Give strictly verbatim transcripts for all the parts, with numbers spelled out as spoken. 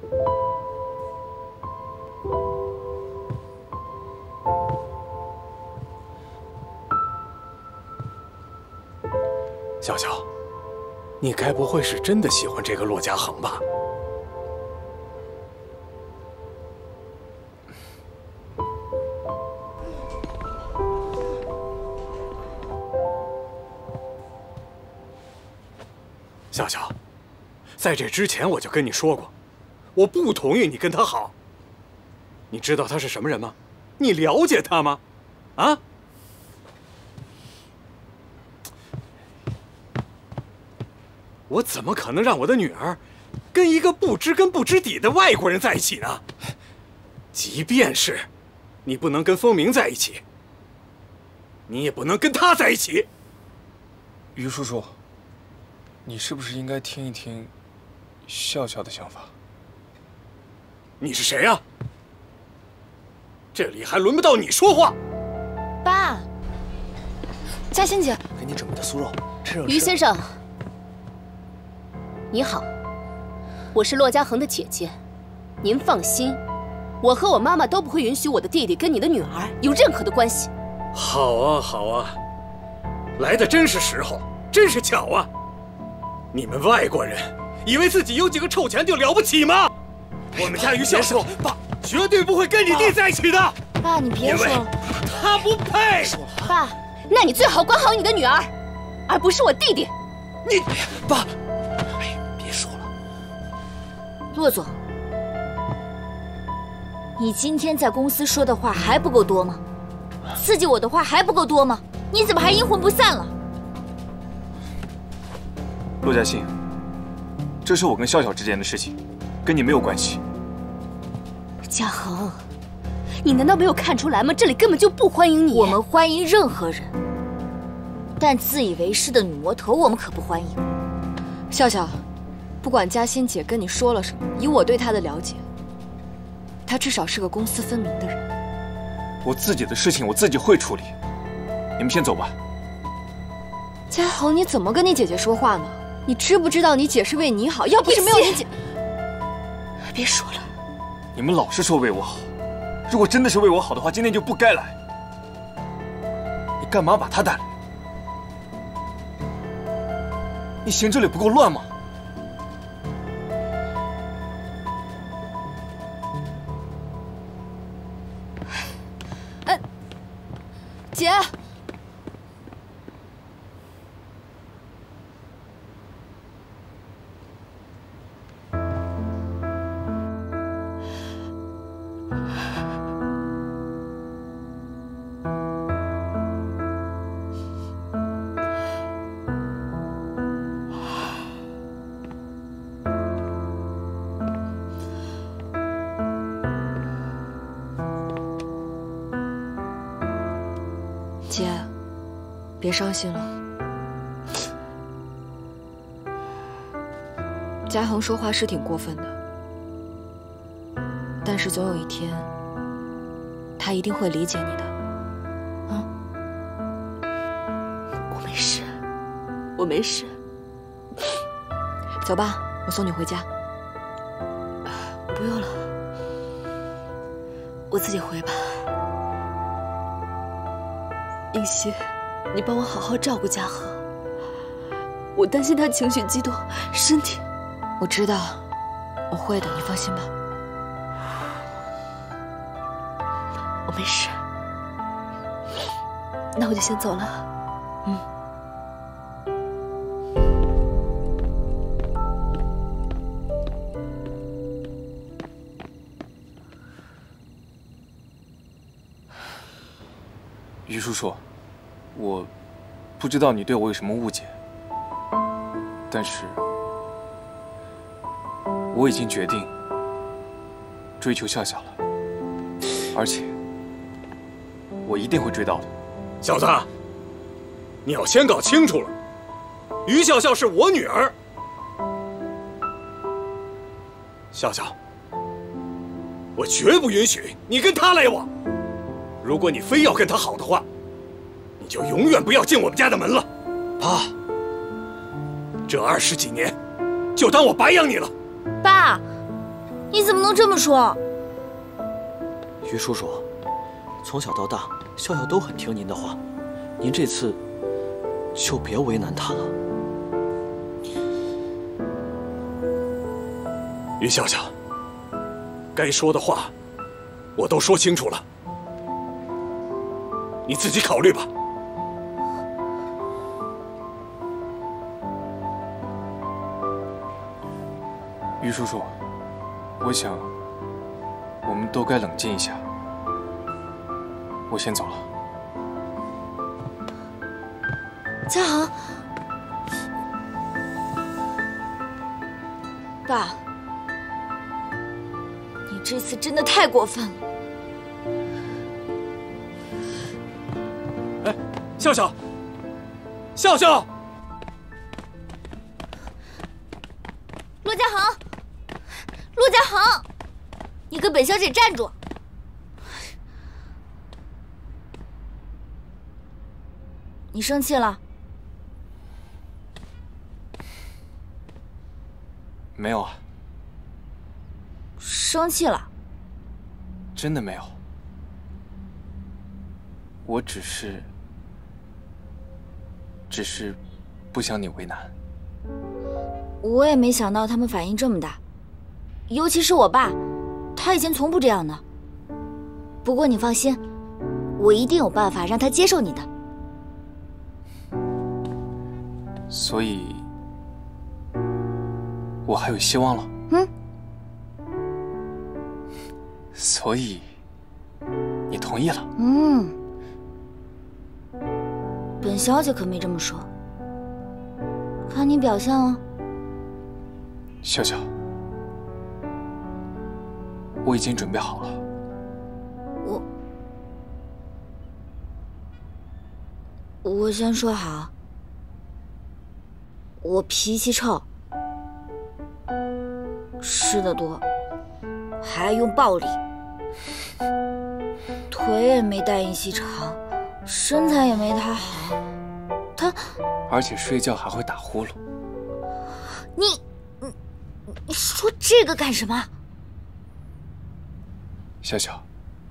笑笑，你该不会是真的喜欢这个骆家恒吧？笑笑，在这之前我就跟你说过，我不同意你跟他好。你知道他是什么人吗？你了解他吗？啊？ 我怎么可能让我的女儿跟一个不知根不知底的外国人在一起呢？即便是你不能跟风鸣在一起，你也不能跟他在一起。 于叔叔，你是不是应该听一听笑笑的想法？ 你是谁呀？这里还轮不到你说话。 爸，嘉欣姐， 给你准备的酥肉，趁热吃。 于先生。 你好，我是骆家恒的姐姐，您放心，我和我妈妈都不会允许我的弟弟跟你的女儿有任何的关系。 好啊，好啊，来的真是时候，真是巧啊！你们外国人以为自己有几个臭钱就了不起吗？我们家于笑笑，爸绝对不会跟你弟在一起的。 爸，你别说了， 他不配。 爸，那你最好管好你的女儿，而不是我弟弟。 你， 爸。 骆总，你今天在公司说的话还不够多吗？刺激我的话还不够多吗？你怎么还阴魂不散了？ 骆嘉欣，这是我跟笑笑之间的事情，跟你没有关系。 嘉恒，你难道没有看出来吗？这里根本就不欢迎你。 我们欢迎任何人，但自以为是的女魔头我们可不欢迎。 笑笑。 不管嘉欣姐跟你说了什么，以我对她的了解，她至少是个公私分明的人。 我自己的事情我自己会处理，你们先走吧。 嘉恒，你怎么跟你姐姐说话呢？你知不知道你姐是为你好？要不是没有你姐， 别说了。 你们老是说为我好，如果真的是为我好的话，今天就不该来。你干嘛把她带来？你嫌这里不够乱吗？ 姐，姐，别伤心了。嘉恒说话是挺过分的，但是总有一天，他一定会理解你的。啊？ 我没事，我没事。 走吧，我送你回家。 不用了，我自己回吧。 英熙，你帮我好好照顾嘉恒，我担心他情绪激动，身体…… 我知道，我会的，你放心吧。 我没事，那我就先走了。 嗯。 于叔叔，我不知道你对我有什么误解，但是我已经决定追求笑笑了，而且我一定会追到的。 小子，你要先搞清楚了，于笑笑是我女儿。笑笑，我绝不允许你跟她来往。 如果你非要跟他好的话，你就永远不要进我们家的门了。爸，这二十几年，就当我白养你了。 爸， 你怎么能这么说？ 于叔叔，从小到大，笑笑都很听您的话，您这次就别为难他了。 于笑笑，该说的话我都说清楚了，你自己考虑吧。 于叔叔，我想我们都该冷静一下。我先走了。 嘉恒，爸，你这次真的太过分了。 哎，笑笑，笑笑， 骆家恒，骆家恒，你给本小姐站住！你生气了？ 没有啊。 生气了？ 真的没有。我只是，只是不想你为难。 我也没想到他们反应这么大，尤其是我爸，他以前从不这样的。不过你放心，我一定有办法让他接受你的。 所以，我还有希望了。 嗯。 所以，你同意了？ 嗯。本小姐可没这么说，看你表现了。 笑笑，我已经准备好了。 我，我先说好。我脾气臭，吃的多，还爱用暴力，腿也没戴银细长，身材也没他好。他， 而且睡觉还会打呼噜。 你，你，你说这个干什么？ 笑笑。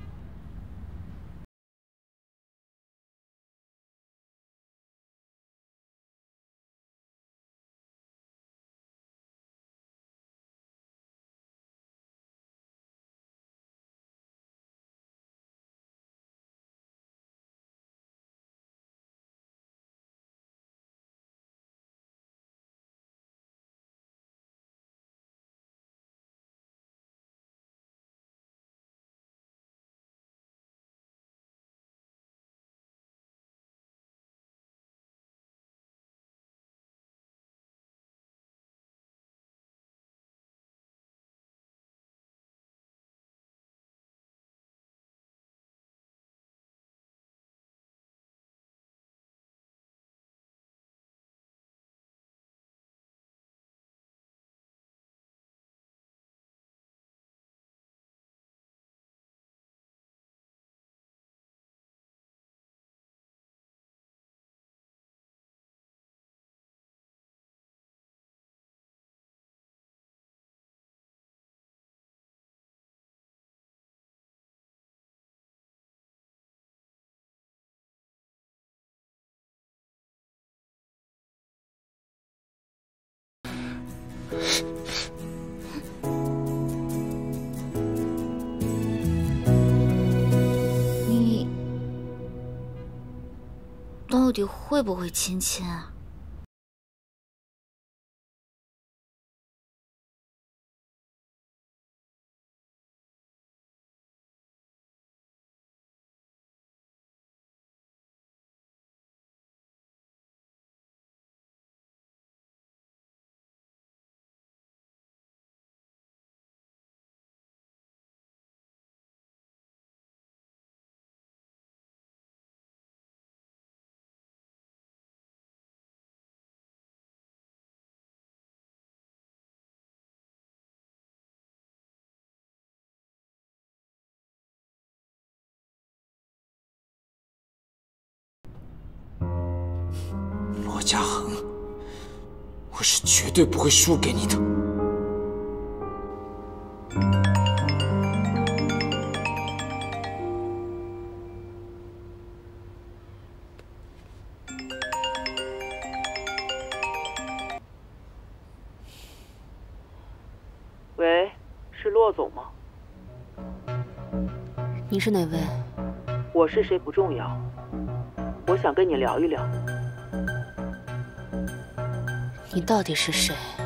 你到底会不会亲亲啊？ 罗家恒，我是绝对不会输给你的。 喂，是骆总吗？ 你是哪位？ 我是谁不重要，我想跟你聊一聊。 你到底是谁？